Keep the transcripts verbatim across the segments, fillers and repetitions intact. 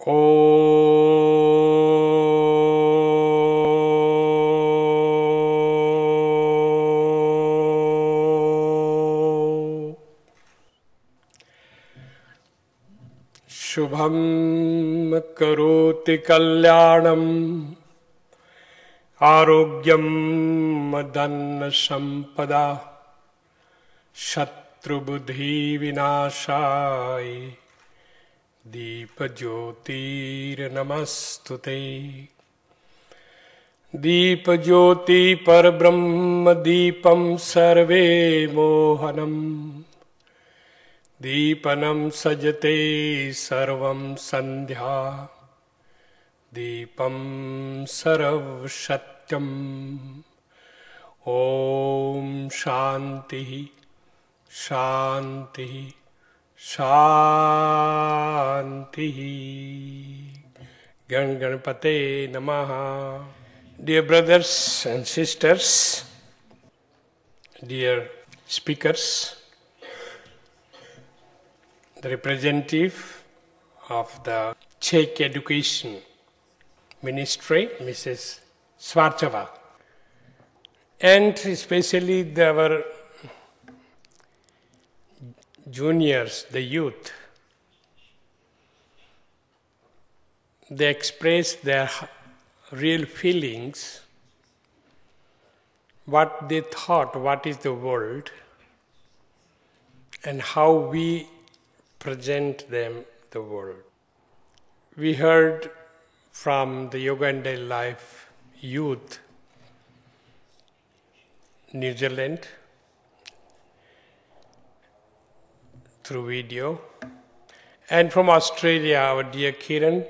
Shubham karoti kalyanam arogyam dhanna sampada shatru buddhi vinashai deepa jyotir namastute deepa jyoti parbrahma deepam sarve mohanam Deepanam sajate sarvam sandhya Deepam sarv satyam Om Shanti Shanti Shanti Gan Ganpate Namaha. Dear brothers and sisters, dear speakers, the representative of the Czech Education Ministry, Missus Svarcheva, and especially the, our juniors, the youth, they express their real feelings, what they thought, what is the world, and how we present them the world. We heard from the Yoga and Daily Life youth, New Zealand, through video, and from Australia, our dear Kiran.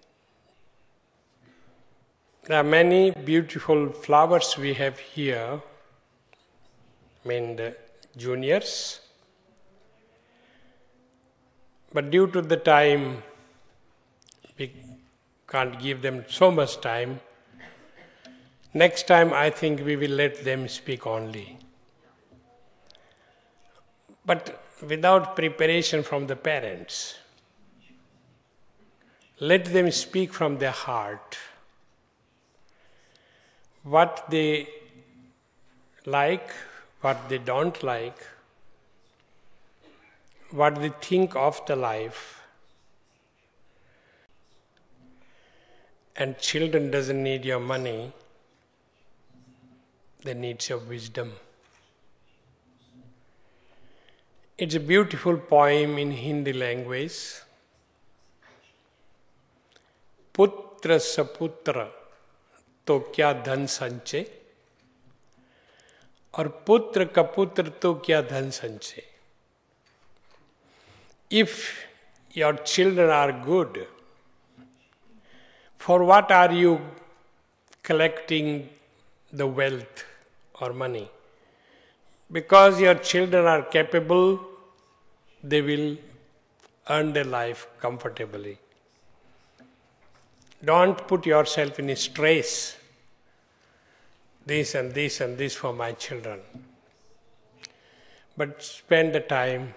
There are many beautiful flowers we have here, I mean the juniors. But due to the time, we can't give them so much time. Next time, I think we will let them speak only. But without preparation from the parents, let them speak from their heart. What they like, what they don't like, what they think of the life. And children doesn't need your money, they need your wisdom. It's a beautiful poem in Hindi language. Putra saputra to kya dhan sanche, or putra ka putra to kya dhan sanche. If your children are good, for what are you collecting the wealth or money? Because your children are capable, they will earn their life comfortably. Don't put yourself in stress. This and this and this for my children. But spend the time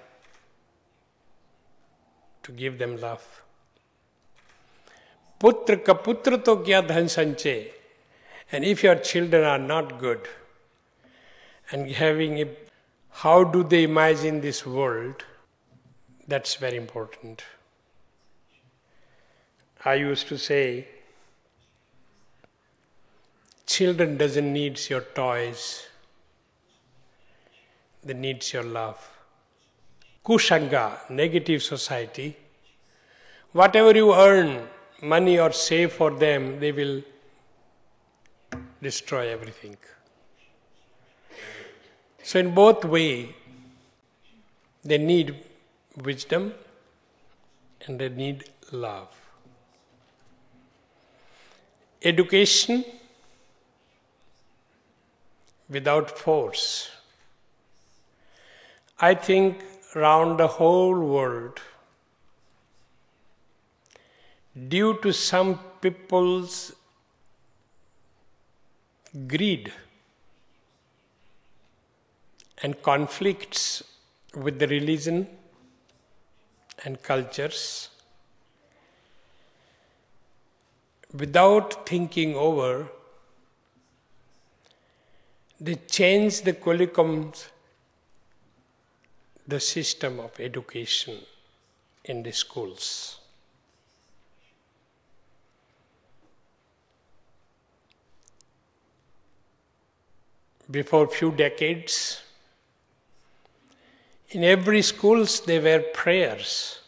to give them love. Putra ka putra to kya dhan sanche. And if your children are not good, and having a, how do they imagine this world? That's very important. I used to say, children doesn't need your toys, they need your love. Kushanga, negative society, whatever you earn, money or save for them, they will destroy everything. So in both ways, they need wisdom and they need love. Education without force. I think around the whole world, due to some people's greed and conflicts with the religion and cultures, without thinking over, they change the curriculums, the system of education in the schools. Before few decades, in every schools there were prayers.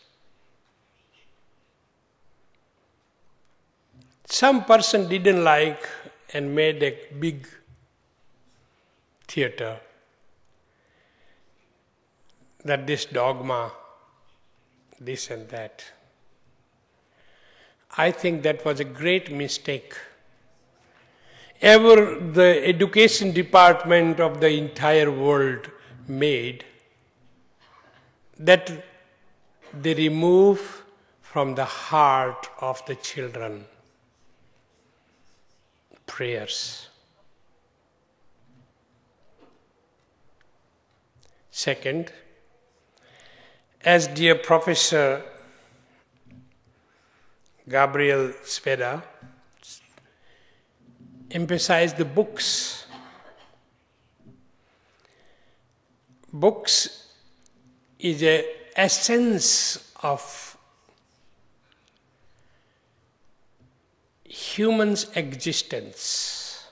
Some person didn't like and made a big theater that this dogma, this and that. I think that was a great mistake. Ever the education department of the entire world made, that they remove from the heart of the children prayers. Second, as dear Professor Gabriel Sveda emphasized, the books. Books is an essence of human's existence.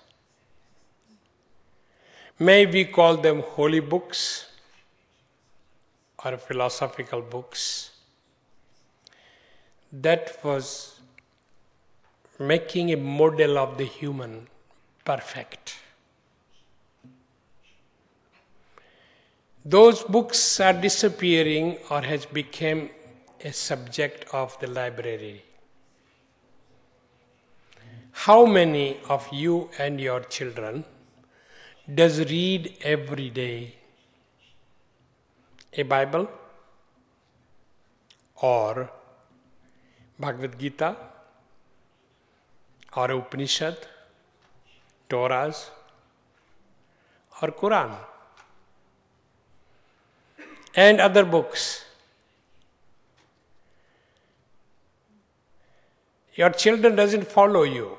May we call them holy books or philosophical books. That was making a model of the human perfect. Those books are disappearing or has become a subject of the library. How many of you and your children does read every day a Bible or Bhagavad Gita or Upanishad, Torahs or Quran and other books? Your children doesn't follow you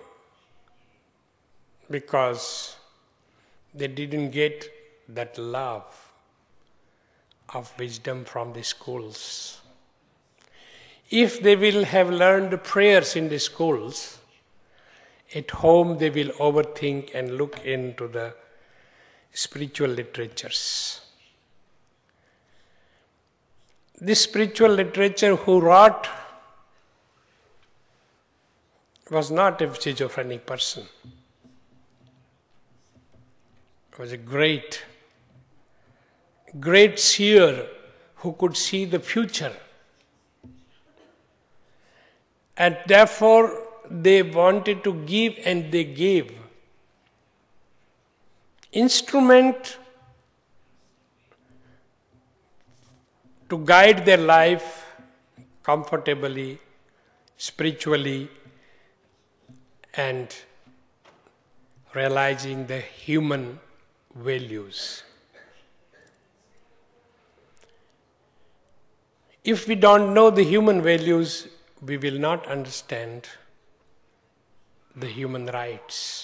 because they didn't get that love of wisdom from the schools. If they will have learned prayers in the schools, at home they will overthink and look into the spiritual literatures. This spiritual literature who wrote was not a schizophrenic person. He was a great, great seer who could see the future. And therefore, they wanted to give and they gave. Instrument to guide their life comfortably, spiritually, and realizing the human values. If we don't know the human values, we will not understand the human rights.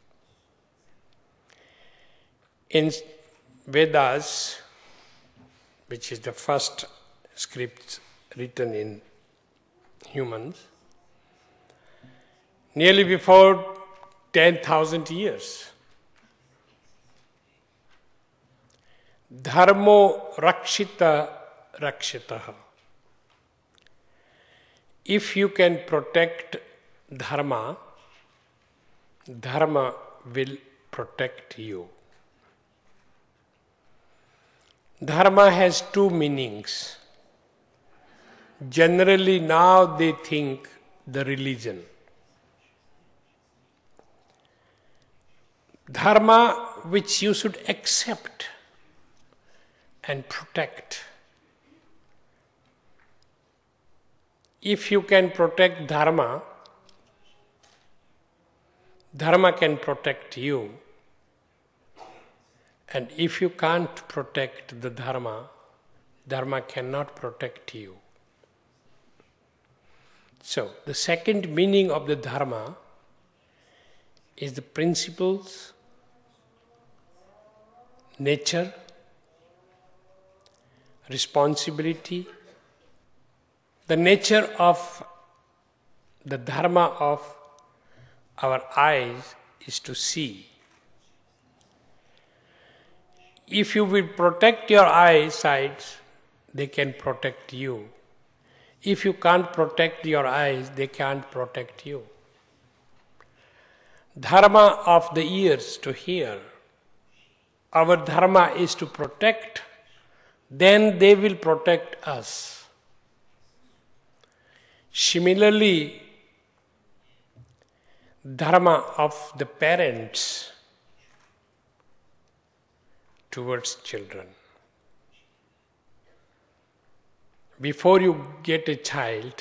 In Vedas, which is the first script written in humans, nearly before ten thousand years, dharmo rakshita rakshitaha. If you can protect dharma, dharma will protect you. Dharma has two meanings. Generally now they think the religion. Dharma which you should accept and protect. If you can protect dharma, dharma can protect you. And if you can't protect the dharma, dharma cannot protect you. So, the second meaning of the dharma is the principles, nature, responsibility. The nature of the dharma of our eyes is to see. If you will protect your eyesight, they can protect you. If you can't protect your eyes, they can't protect you. Dharma of the ears to hear. Our dharma is to protect, then they will protect us. Similarly, dharma of the parents towards children. Before you get a child,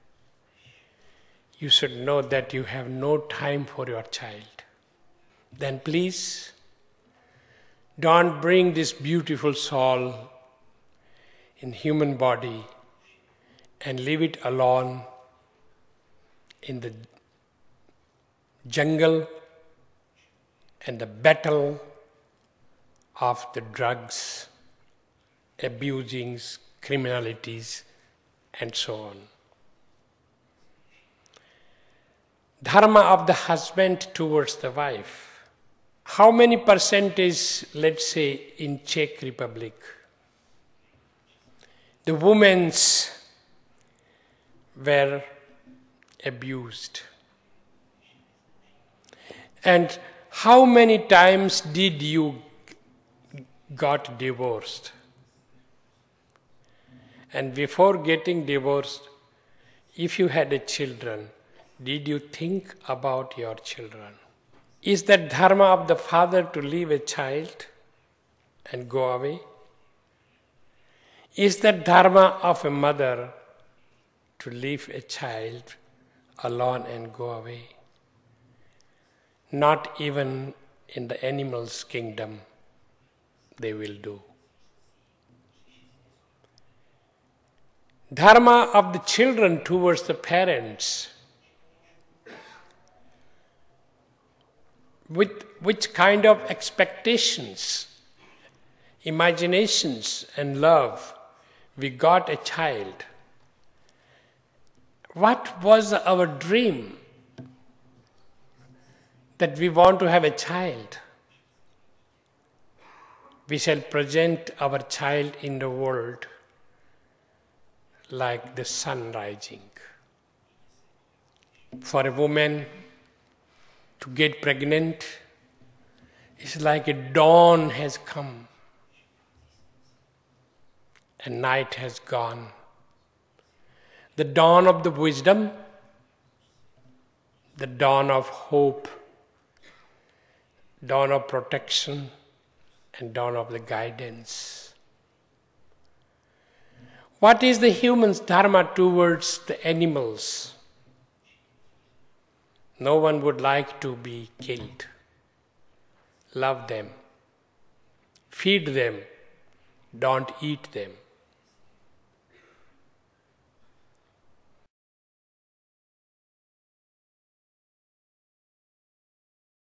you should know that you have no time for your child. Then please, don't bring this beautiful soul in human body and leave it alone in the jungle and the battle of the drugs, abusings, criminalities, and so on. Dharma of the husband towards the wife. How many percentage, let's say, in Czech Republic, the women were abused? And how many times did you got divorced? And before getting divorced, if you had a children, did you think about your children? Is that dharma of the father to leave a child and go away? Is that dharma of a mother to leave a child alone and go away? Not even in the animals' kingdom they will do. Dharma of the children towards the parents. With which kind of expectations, imaginations and love we got a child? What was our dream that we want to have a child? We shall present our child in the world like the sun rising. For a woman to get pregnant is like a dawn has come and night has gone. The dawn of the wisdom, the dawn of hope, dawn of protection, and dawn of the guidance. What is the human's dharma towards the animals? No one would like to be killed. Love them. Feed them. Don't eat them.